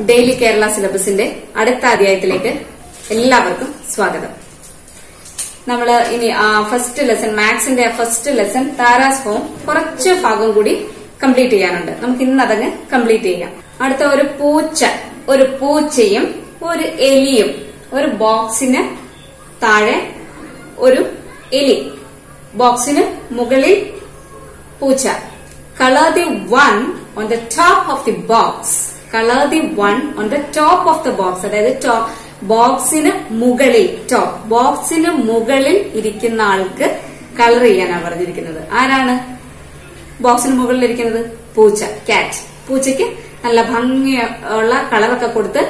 Daily Kerala സിലബസിന്റെ അടുത്ത അധ്യായത്തിലേക്ക് എല്ലാവർക്കും സ്വാഗതം. നമ്മൾ ഇനി ഫസ്റ്റ് ലെസൺ, മാത്സിന്റെ ഫസ്റ്റ് ലെസൺ താരാസ് ഹോം കുറച്ച് ഭാഗം കൂടി കംപ്ലീറ്റ് ചെയ്യാനുണ്ട്. നമുക്ക് ഇന്ന് അതങ്ങ് കംപ്ലീറ്റ് ചെയ്യാം. അടുത്ത ഒരു പൂച്ചയും ഒരു എലിയും, ഒരു ബോക്സിന് താഴെ ഒരു എലി, ബോക്സിന് മുകളിൽ പൂച്ച. Color the one on the top of the box. Color the one on the top of the box. അതായത് ബോക്സിന് മുകളിൽ, ബോക്സിന് മുകളിൽ ഇരിക്കുന്ന ആൾക്ക് കളർ ചെയ്യാനാണ് പറഞ്ഞിരിക്കുന്നത്. ആരാണ് ബോക്സിന് മുകളിൽ ഇരിക്കുന്നത്? പൂച്ച, കാറ്റ്. പൂച്ചയ്ക്ക് നല്ല ഭംഗിയുള്ള കളറൊക്കെ കൊടുത്ത്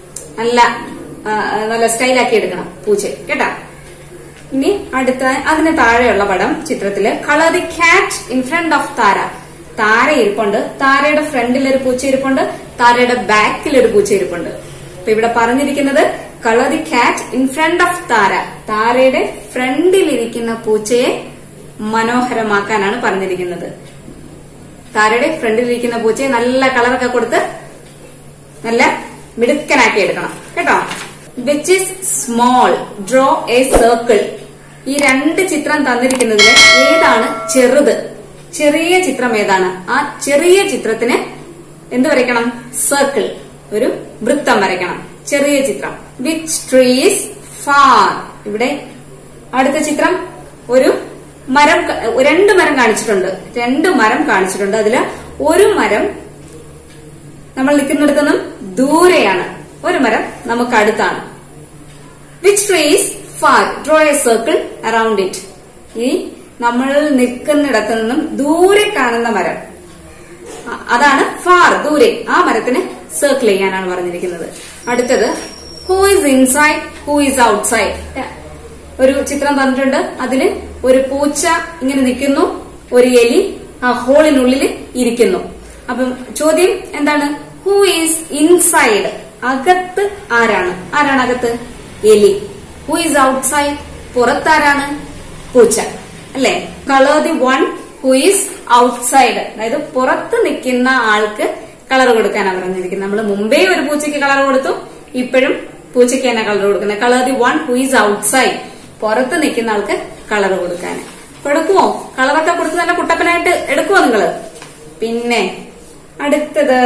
നല്ല സ്റ്റൈലാക്കി എടുക്കണം പൂച്ച, കേട്ടാ. ഇനി അടുത്ത അതിന് താഴെയുള്ള പടം ചിത്രത്തില് colour the cat in front of Tara. Tara ഇരിപ്പുണ്ട്, താരയുടെ ഫ്രണ്ടിൽ ഒരു പൂച്ച ഇരിപ്പുണ്ട്, താരയുടെ ബാക്കിൽ ഒരു പൂച്ച ഇരിപ്പുണ്ട്. അപ്പൊ ഇവിടെ പറഞ്ഞിരിക്കുന്നത് colour the cat in front of Tara. താരയുടെ ഫ്രണ്ടിൽ ഇരിക്കുന്ന പൂച്ചയെ മനോഹരമാക്കാനാണ് പറഞ്ഞിരിക്കുന്നത്. താരയുടെ ഫ്രണ്ടിൽ ഇരിക്കുന്ന പൂച്ചയെ നല്ല കളറൊക്കെ കൊടുത്ത് നല്ല മിടുക്കനാക്കി എടുക്കണം, കേട്ടോ. Which is small, draw a circle. ഈ രണ്ട് ചിത്രം തന്നിരിക്കുന്നതിൽ ഏതാണ് ചെറുത്? ചെറിയ ചിത്രം ഏതാണ്? ആ ചെറിയ ചിത്രത്തിന് എന്ത് വരയ്ക്കണം? സർക്കിൾ, ഒരു വൃത്തം വരയ്ക്കണം. ചെറിയ ചിത്രം. Which trees far. ഇവിടെ അടുത്ത ചിത്രം ഒരു മരം, രണ്ട് മരം കാണിച്ചിട്ടുണ്ട്. അതില് ഒരു മരം നമ്മൾ നിൽക്കുന്നിടത്തു നിന്നും ദൂരെയാണ്, ഒരു മരം നമുക്ക് അടുത്താണ്. Which trees far, draw a circle around it. ഈ നമ്മൾ നിൽക്കുന്നിടത്തു നിന്നും ദൂരെ കാണുന്ന മരം, അതാണ് ഫാർ, ദൂരെ. ആ മരത്തിന് സർക്കിൾ ചെയ്യാനാണ് പറഞ്ഞിരിക്കുന്നത്. അടുത്തത് who is inside, who is outside. ഒരു ചിത്രം തന്നിട്ടുണ്ട്. അതില് ഒരു പൂച്ച ഇങ്ങനെ നിൽക്കുന്നു, ഒരു എലി ആ ഹോളിനുള്ളിൽ ഇരിക്കുന്നു. അപ്പം ചോദ്യം എന്താണ്? ഹൂ ഈസ് ഇൻസൈഡ്, അകത്ത് ആരാണ്? അകത്ത്? എലി. ഹൂ ഈസ് ഔട്ട്സൈഡ്, പുറത്താരാണ്? പൂച്ച, അല്ലെ? Colour the one who is outside, അതായത് പുറത്ത് നിൽക്കുന്ന ആൾക്ക് കളർ കൊടുക്കാനാണ് പറഞ്ഞിരിക്കുന്നത്. നമ്മൾ മുമ്പേ ഒരു പൂച്ചയ്ക്ക് കളർ കൊടുത്തു, ഇപ്പോഴും പൂച്ചയ്ക്ക് തന്നെ കളർ കൊടുക്കുന്നത്. Colour the one who is outside, പുറത്ത് നിൽക്കുന്ന ആൾക്ക് കളർ കൊടുക്കാൻ. കൊടുക്കുമോ? കളറൊക്കെ കൊടുത്ത് നല്ല കുട്ടപ്പനായിട്ട് എടുക്കുമോ നിങ്ങള്? പിന്നെ അടുത്തത്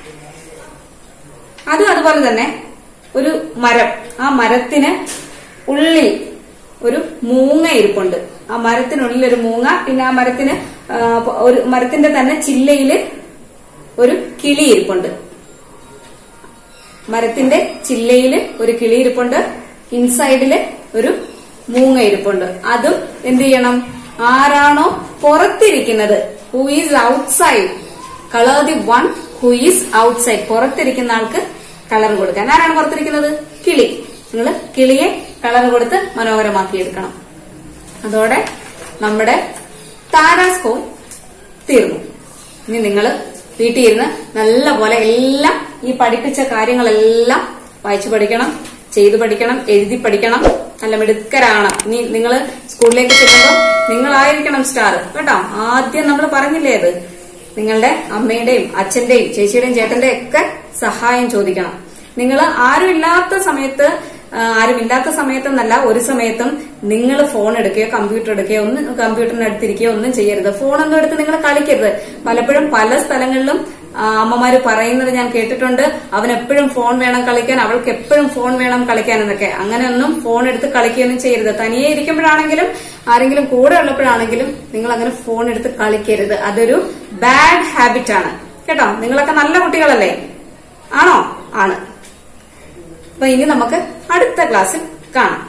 അതുപോലെ തന്നെ ഒരു മരം. ആ മരത്തിന് ഉള്ളിൽ ഒരു മൂങ്ങ ഇരിപ്പുണ്ട്. ആ മരത്തിനുള്ളിൽ ഒരു മൂങ്ങ, പിന്നെ ആ മരത്തിന്റെ തന്നെ ചില്ലയില് ഒരു കിളി ഇരിപ്പുണ്ട്. മരത്തിന്റെ ചില്ലയില് ഒരു കിളി ഇരിപ്പുണ്ട്, ഇൻസൈഡില് ഒരു മൂങ്ങ ഇരിപ്പുണ്ട്. അതും എന്ത് ചെയ്യണം? ആരാണോ പുറത്തിരിക്കുന്നത്, who is outside, colour the one who is outside, പുറത്തിരിക്കുന്ന ആൾക്ക് കളർ കൊടുക്കാൻ. ആരാണ് പുറത്തിരിക്കുന്നത്? കിളി. നിങ്ങൾ കിളിയെ കളർ കൊടുത്ത് മനോഹരമാക്കി എടുക്കണം. അതോടെ നമ്മുടെ താരാസ് ഹോം തീർന്നു. ഇനി നിങ്ങൾ വീട്ടിൽ ഇരുന്ന് നല്ല പോലെ എല്ലാം ഈ പഠിപ്പിച്ച കാര്യങ്ങളെല്ലാം വായിച്ചു പഠിക്കണം, ചെയ്തു പഠിക്കണം, എഴുതി പഠിക്കണം, നല്ല മിടുക്കരാകണം. ഇനി നിങ്ങൾ സ്കൂളിലേക്ക് ചെല്ലുമ്പോൾ നിങ്ങളായിരിക്കണം സ്റ്റാർ, കേട്ടോ. ആദ്യം നമ്മൾ പറഞ്ഞില്ലേ, അത് നിങ്ങളുടെ അമ്മയുടെയും അച്ഛന്റെയും ചേച്ചിയുടെയും ചേട്ടന്റെയും ഒക്കെ സഹായം ചോദിക്കണം. നിങ്ങൾ ആരുമില്ലാത്ത സമയത്തെന്നല്ല, ഒരു സമയത്തും നിങ്ങൾ ഫോൺ എടുക്കുകയോ കമ്പ്യൂട്ടർ എടുക്കുകയോ കമ്പ്യൂട്ടറിന് അടുത്തിരിക്കുകയോ ഒന്നും ചെയ്യരുത്. ഫോണൊന്നും എടുത്ത് നിങ്ങൾ കളിക്കരുത്. പലപ്പോഴും പല സ്ഥലങ്ങളിലും അമ്മമാര് പറയുന്നത് ഞാൻ കേട്ടിട്ടുണ്ട്, അവനെപ്പോഴും ഫോൺ വേണം കളിക്കാൻ, അവൾക്ക് എപ്പോഴും ഫോൺ വേണം കളിക്കാൻ എന്നൊക്കെ. അങ്ങനെയൊന്നും ഫോൺ എടുത്ത് കളിക്കുകയൊന്നും ചെയ്യരുത്. തനിയെ ഇരിക്കുമ്പോഴാണെങ്കിലും ആരെങ്കിലും കൂടെ ഉള്ളപ്പോഴാണെങ്കിലും നിങ്ങൾ അങ്ങനെ ഫോൺ എടുത്ത് കളിക്കരുത്. അതൊരു ബാഡ് ഹാബിറ്റ് ആണ്, കേട്ടോ. നിങ്ങളൊക്കെ നല്ല കുട്ടികളല്ലേ? ആണോ? ആണ്. അപ്പൊ ഇനി നമുക്ക് അടുത്ത ക്ലാസ്സിൽ കാണാം.